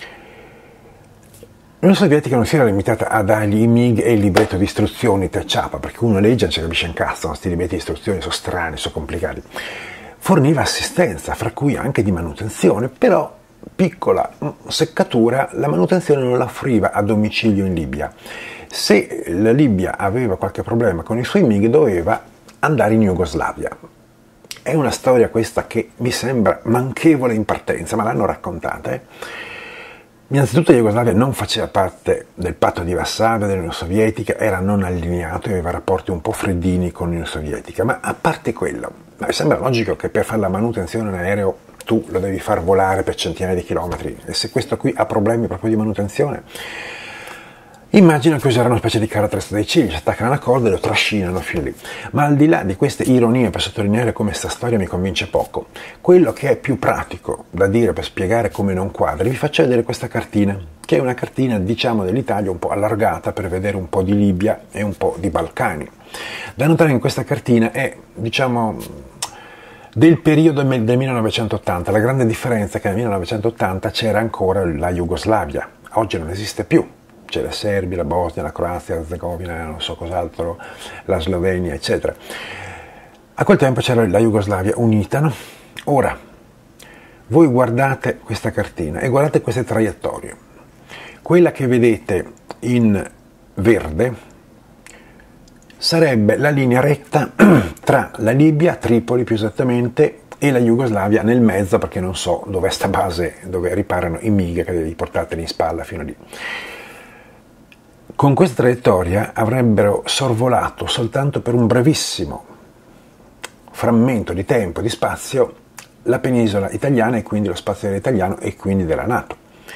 l'Unione Sovietica non si era limitata a dargli i MiG e il libretto di istruzioni te ciapa, perché uno legge e non ci capisce un cazzo, questi libretti di istruzioni sono strani, sono complicati. Forniva assistenza, fra cui anche di manutenzione, però piccola seccatura la manutenzione non la offriva a domicilio in Libia. Se la Libia aveva qualche problema con i suoi MiG doveva andare in Jugoslavia. È una storia questa che mi sembra manchevole in partenza, ma l'hanno raccontata. Eh? Innanzitutto la Jugoslavia non faceva parte del patto di Varsavia dell'Unione Sovietica, era non allineato e aveva rapporti un po' freddini con l'Unione Sovietica, ma a parte quello, mi sembra logico che per fare la manutenzione in aereo tu lo devi far volare per centinaia di chilometri, e se questo qui ha problemi proprio di manutenzione, immagino che useranno una specie di caratterista dei cigli, ci attaccano una corda e lo trascinano fino lì. Ma al di là di queste ironie, per sottolineare come sta storia mi convince poco, quello che è più pratico da dire per spiegare come non quadri, vi faccio vedere questa cartina, che è una cartina, diciamo, dell'Italia un po' allargata per vedere un po' di Libia e un po' di Balcani. Da notare in questa cartina è, diciamo, del periodo del millenovecentottanta. La grande differenza è che nel millenovecentottanta c'era ancora la Jugoslavia, oggi non esiste più. C'è la Serbia, la Bosnia, la Croazia, la Erzegovina, non so cos'altro, la Slovenia, eccetera. A quel tempo c'era la Jugoslavia unita, no? Ora, voi guardate questa cartina e guardate queste traiettorie. Quella che vedete in verde sarebbe la linea retta tra la Libia, Tripoli più esattamente, e la Jugoslavia nel mezzo, perché non so dove è sta base dove riparano i MiG che devi portarteli in spalla fino lì. Con questa traiettoria avrebbero sorvolato soltanto per un brevissimo frammento di tempo, di spazio, la penisola italiana e quindi lo spazio aereo italiano e quindi della NATO.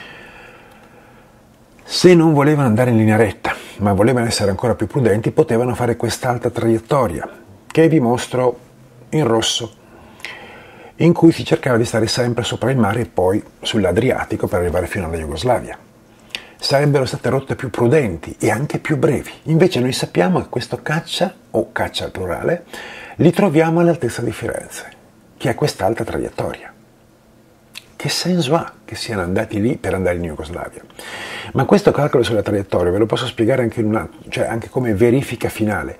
Se non volevano andare in linea retta, ma volevano essere ancora più prudenti, potevano fare quest'altra traiettoria, che vi mostro in rosso, in cui si cercava di stare sempre sopra il mare e poi sull'Adriatico per arrivare fino alla Jugoslavia. Sarebbero state rotte più prudenti e anche più brevi. Invece noi sappiamo che questo caccia, o caccia al plurale, li troviamo all'altezza di Firenze, che è quest'altra traiettoria. Che senso ha che siano andati lì per andare in Jugoslavia? Ma questo calcolo sulla traiettoria ve lo posso spiegare anche, in una, cioè anche come verifica finale.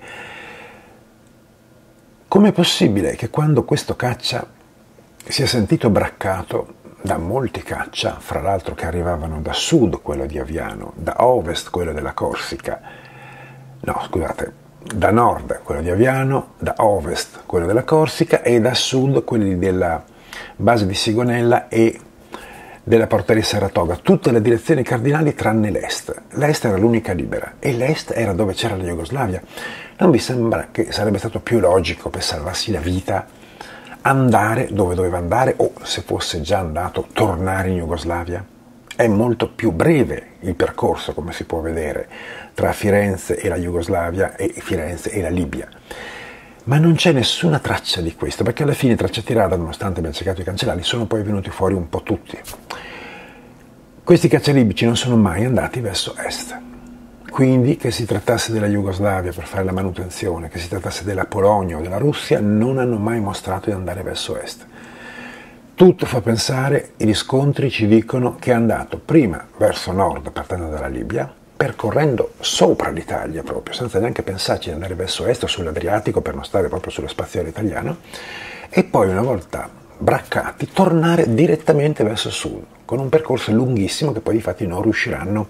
Com'è possibile che quando questo caccia si è sentito braccato da molti caccia, fra l'altro che arrivavano da sud, quello di Aviano, da ovest, quello della Corsica, no scusate, da nord, quello di Aviano, da ovest, quello della Corsica, e da sud, quelli della base di Sigonella e della porta di Saratoga, tutte le direzioni cardinali tranne l'est. L'est era l'unica libera e l'est era dove c'era la Jugoslavia. Non vi sembra che sarebbe stato più logico per salvarsi la vita andare dove doveva andare, o se fosse già andato tornare in Jugoslavia? È molto più breve il percorso, come si può vedere, tra Firenze e la Jugoslavia e Firenze e la Libia. Ma non c'è nessuna traccia di questo, perché alla fine traccia tirata, nonostante abbiamo cercato di cancellarli, sono poi venuti fuori un po' tutti. Questi caccialibici non sono mai andati verso est. Quindi che si trattasse della Jugoslavia per fare la manutenzione, che si trattasse della Polonia o della Russia, non hanno mai mostrato di andare verso est. Tutto fa pensare, i riscontri ci dicono che è andato prima verso nord, partendo dalla Libia, percorrendo sopra l'Italia proprio, senza neanche pensarci di andare verso est o sull'Adriatico per non stare proprio sullo spazio aereo italiano, e poi una volta braccati tornare direttamente verso sud, con un percorso lunghissimo che poi infatti non riusciranno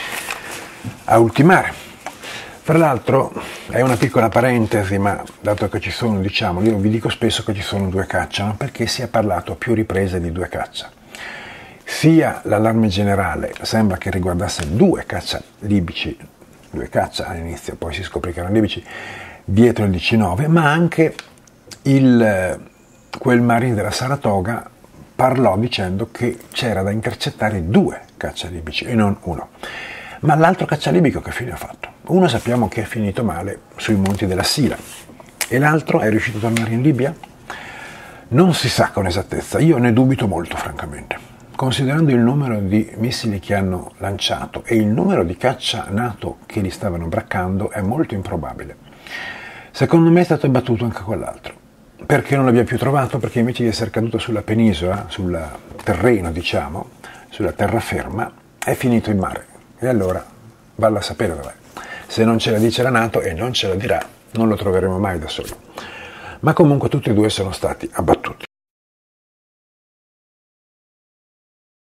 a ultimare. Fra l'altro è una piccola parentesi, ma dato che ci sono, diciamo, io vi dico spesso che ci sono due caccia, no? Perché si è parlato a più riprese di due caccia. Sia l'allarme generale sembra che riguardasse due caccia libici, due caccia all'inizio, poi si scoprì che erano libici, dietro il diciannove, ma anche il, quel marine della Saratoga parlò dicendo che c'era da intercettare due caccia libici e non uno. Ma l'altro caccialibico che fine ha fatto? Uno sappiamo che è finito male sui monti della Sila e l'altro è riuscito a tornare in Libia? Non si sa con esattezza, io ne dubito molto francamente. Considerando il numero di missili che hanno lanciato e il numero di caccia NATO che li stavano braccando, è molto improbabile. Secondo me è stato abbattuto anche quell'altro. Perché non l'abbiamo più trovato? Perché invece di essere caduto sulla penisola, sul terreno diciamo, sulla terraferma, è finito in mare. E allora valla a sapere dov'è. Se non ce la dice la NATO, e non ce la dirà, non lo troveremo mai da soli. Ma comunque tutti e due sono stati abbattuti.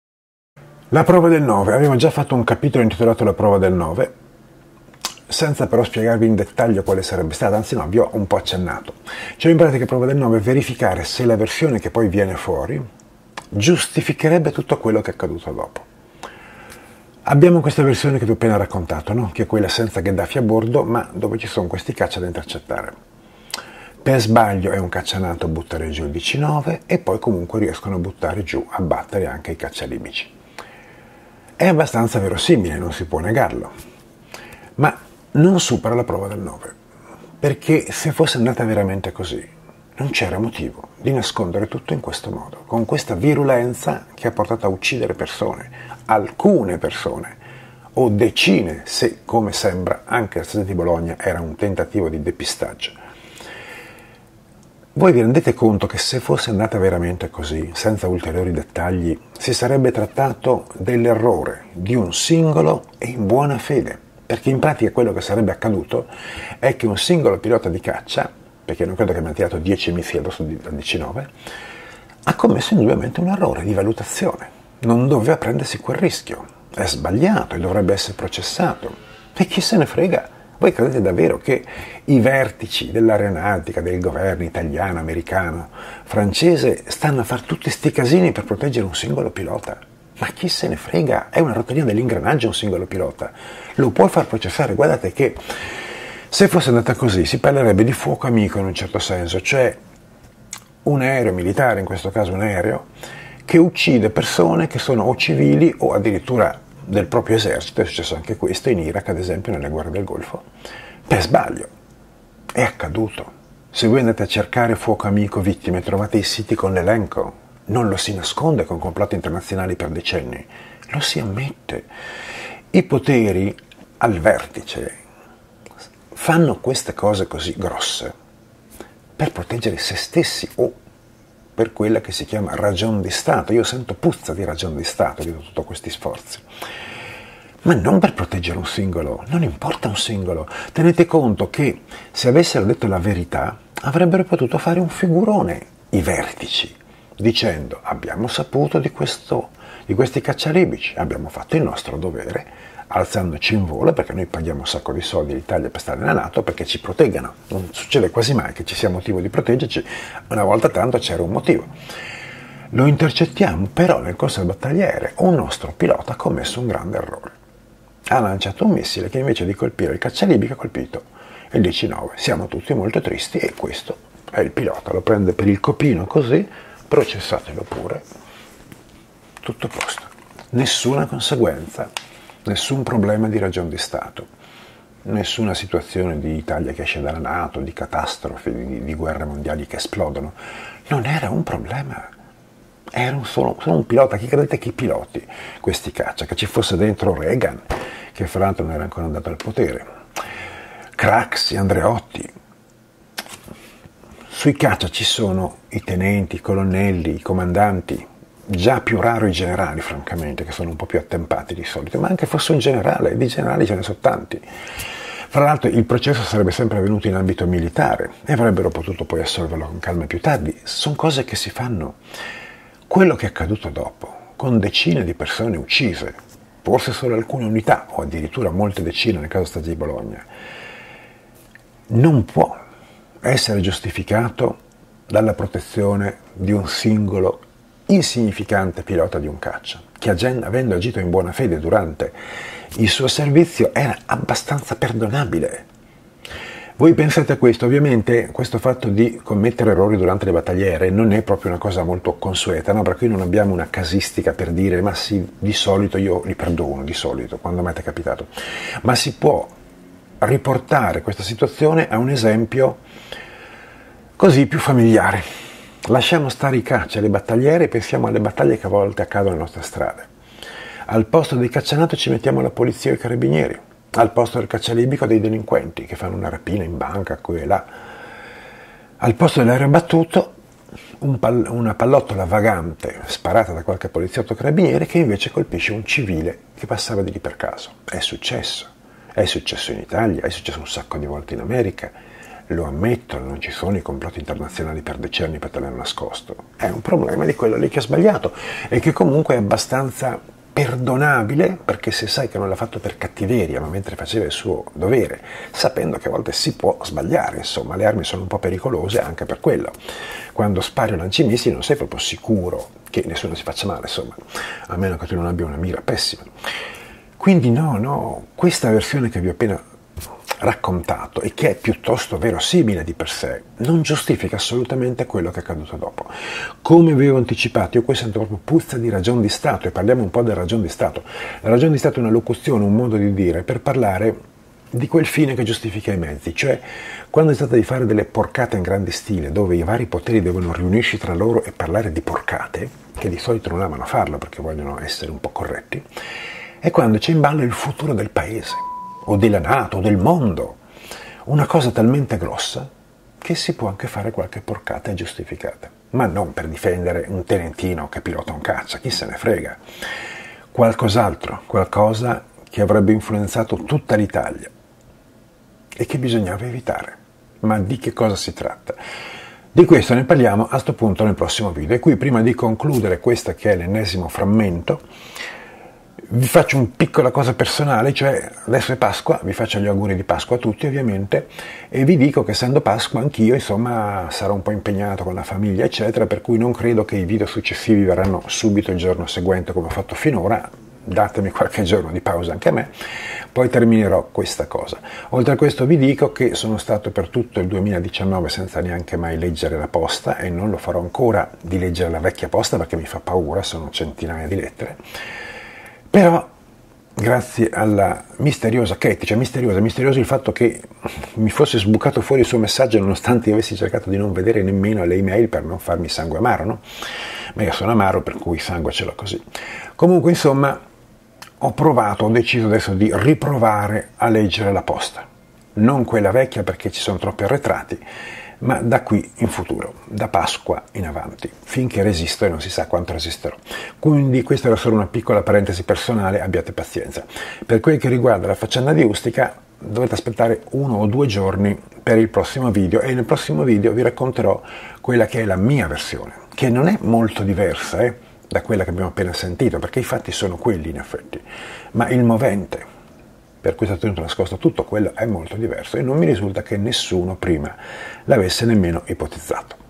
La prova del nove, abbiamo già fatto un capitolo intitolato La prova del nove, senza però spiegarvi in dettaglio quale sarebbe stata, anzi no, vi ho un po' accennato. Cioè in pratica prova del nove è verificare se la versione che poi viene fuori giustificherebbe tutto quello che è accaduto dopo. Abbiamo questa versione che vi ho appena raccontato, no? Che è quella senza Gheddafi a bordo, ma dove ci sono questi caccia da intercettare. Per sbaglio è un caccia NATO a buttare giù il D C nove e poi comunque riescono a buttare giù, a battere anche i caccia libici. È abbastanza verosimile, non si può negarlo, ma non supera la prova del nove, perché se fosse andata veramente così, non c'era motivo di nascondere tutto in questo modo, con questa virulenza che ha portato a uccidere persone, alcune persone, o decine, se come sembra anche la strage di Bologna era un tentativo di depistaggio. Voi vi rendete conto che se fosse andata veramente così, senza ulteriori dettagli, si sarebbe trattato dell'errore di un singolo e in buona fede, perché in pratica quello che sarebbe accaduto è che un singolo pilota di caccia, perché non credo che abbia tirato dieci missili addosso al D C nove, ha commesso indubbiamente un errore di valutazione, non doveva prendersi quel rischio, è sbagliato e dovrebbe essere processato, e chi se ne frega? Voi credete davvero che i vertici dell'aeronautica, del governo italiano, americano, francese stanno a fare tutti sti casini per proteggere un singolo pilota? Ma chi se ne frega? È una rotellina dell'ingranaggio un singolo pilota. Lo puoi far processare. Guardate che se fosse andata così si parlerebbe di fuoco amico in un certo senso, cioè un aereo militare, in questo caso un aereo, che uccide persone che sono o civili o addirittura del proprio esercito. È successo anche questo in Iraq, ad esempio, nelle guerre del Golfo, per sbaglio. È accaduto. Se voi andate a cercare fuoco amico, vittime, trovate i siti con l'elenco. Non lo si nasconde con complotti internazionali per decenni, lo si ammette. I poteri al vertice fanno queste cose così grosse per proteggere se stessi o per quella che si chiama ragion di Stato. Io sento puzza di ragion di Stato di tutti questi sforzi, ma non per proteggere un singolo, non importa un singolo. Tenete conto che se avessero detto la verità avrebbero potuto fare un figurone i vertici, dicendo abbiamo saputo di, questo, di questi caccialibici, abbiamo fatto il nostro dovere, alzandoci in volo perché noi paghiamo un sacco di soldi all'Italia per stare nella NATO, perché ci proteggano. Non succede quasi mai che ci sia motivo di proteggerci, una volta tanto c'era un motivo. Lo intercettiamo, però nel corso del battagliere un nostro pilota ha commesso un grande errore. Ha lanciato un missile che invece di colpire il caccialibico ha colpito il D C nove. Siamo tutti molto tristi e questo è il pilota, lo prende per il copino così, processatelo pure, tutto a posto. Nessuna conseguenza, nessun problema di ragion di Stato, nessuna situazione di Italia che esce dalla NATO, di catastrofi, di, di guerre mondiali che esplodono. Non era un problema, era un solo, solo un pilota. Chi credete che i piloti, questi caccia, che ci fosse dentro Reagan, che fra l'altro non era ancora andato al potere, Craxi, Andreotti, sui caccia ci sono i tenenti, i colonnelli, i comandanti, già più raro i generali, francamente, che sono un po' più attempati di solito, ma anche fosse un generale, di generali ce ne sono tanti. Fra l'altro il processo sarebbe sempre avvenuto in ambito militare e avrebbero potuto poi assolverlo con calma più tardi. Sono cose che si fanno. Quello che è accaduto dopo, con decine di persone uccise, forse solo alcune unità, o addirittura molte decine nel caso strage di Bologna, non può essere giustificato dalla protezione di un singolo insignificante pilota di un caccia, che avendo agito in buona fede durante il suo servizio era abbastanza perdonabile. Voi pensate a questo, ovviamente questo fatto di commettere errori durante le battagliere non è proprio una cosa molto consueta, no? Per cui non abbiamo una casistica per dire ma sì, di solito io li perdono, di solito, quando mai è capitato, ma si può riportare questa situazione a un esempio così più familiare. Lasciamo stare i caccia e le battagliere e pensiamo alle battaglie che a volte accadono nelle nostre strade. Al posto dei caccianato ci mettiamo la polizia o i carabinieri, al posto del caccialibico dei delinquenti che fanno una rapina in banca, qui e là. Al posto dell'aereo battuto un pal- una pallottola vagante sparata da qualche poliziotto carabiniere che invece colpisce un civile che passava di lì per caso. È successo, è successo in Italia, è successo un sacco di volte in America. Lo ammettono, non ci sono i complotti internazionali per decenni per tenerlo nascosto. È un problema di quello lì che ha sbagliato e che comunque è abbastanza perdonabile, perché se sai che non l'ha fatto per cattiveria, ma mentre faceva il suo dovere, sapendo che a volte si può sbagliare, insomma, le armi sono un po' pericolose anche per quello. Quando spari o lanci missili non sei proprio sicuro che nessuno si faccia male, insomma, a meno che tu non abbia una mira pessima. Quindi no, no, questa versione che vi ho appena raccontato e che è piuttosto verosimile di per sé, non giustifica assolutamente quello che è accaduto dopo. Come avevo anticipato, io qui sento proprio puzza di ragion di Stato, e parliamo un po' della ragion di Stato. La ragion di Stato è una locuzione, un modo di dire per parlare di quel fine che giustifica i mezzi, cioè quando si tratta di fare delle porcate in grande stile, dove i vari poteri devono riunirsi tra loro e parlare di porcate, che di solito non amano farlo perché vogliono essere un po' corretti, è quando c'è in ballo il futuro del paese, o della NATO, o del mondo, una cosa talmente grossa che si può anche fare qualche porcata giustificata, ma non per difendere un tenentino che pilota un caccia, chi se ne frega, qualcos'altro, qualcosa che avrebbe influenzato tutta l'Italia e che bisognava evitare. Ma di che cosa si tratta? Di questo ne parliamo a sto punto nel prossimo video, e qui prima di concludere questa che è l'ennesimo frammento, vi faccio una piccola cosa personale, cioè adesso è Pasqua, vi faccio gli auguri di Pasqua a tutti ovviamente, e vi dico che essendo Pasqua anch'io insomma sarò un po' impegnato con la famiglia eccetera, per cui non credo che i video successivi verranno subito il giorno seguente come ho fatto finora, datemi qualche giorno di pausa anche a me, poi terminerò questa cosa. Oltre a questo vi dico che sono stato per tutto il duemiladiciannove senza neanche mai leggere la posta, e non lo farò ancora di leggere la vecchia posta perché mi fa paura, sono centinaia di lettere. Però, grazie alla misteriosa Katie, cioè misteriosa, misterioso il fatto che mi fosse sbucato fuori il suo messaggio nonostante io avessi cercato di non vedere nemmeno le email per non farmi sangue amaro, no? Ma io sono amaro, per cui sangue ce l'ho così. Comunque, insomma, ho provato, ho deciso adesso di riprovare a leggere la posta. Non quella vecchia perché ci sono troppi arretrati, ma da qui in futuro, da Pasqua in avanti, finché resisto e non si sa quanto resisterò. Quindi questa era solo una piccola parentesi personale, abbiate pazienza. Per quel che riguarda la faccenda di Ustica, dovete aspettare uno o due giorni per il prossimo video, e nel prossimo video vi racconterò quella che è la mia versione, che non è molto diversa eh, da quella che abbiamo appena sentito, perché i fatti sono quelli in effetti, ma il movente per cui è stato tenuto nascosto tutto quello è molto diverso, e non mi risulta che nessuno prima l'avesse nemmeno ipotizzato.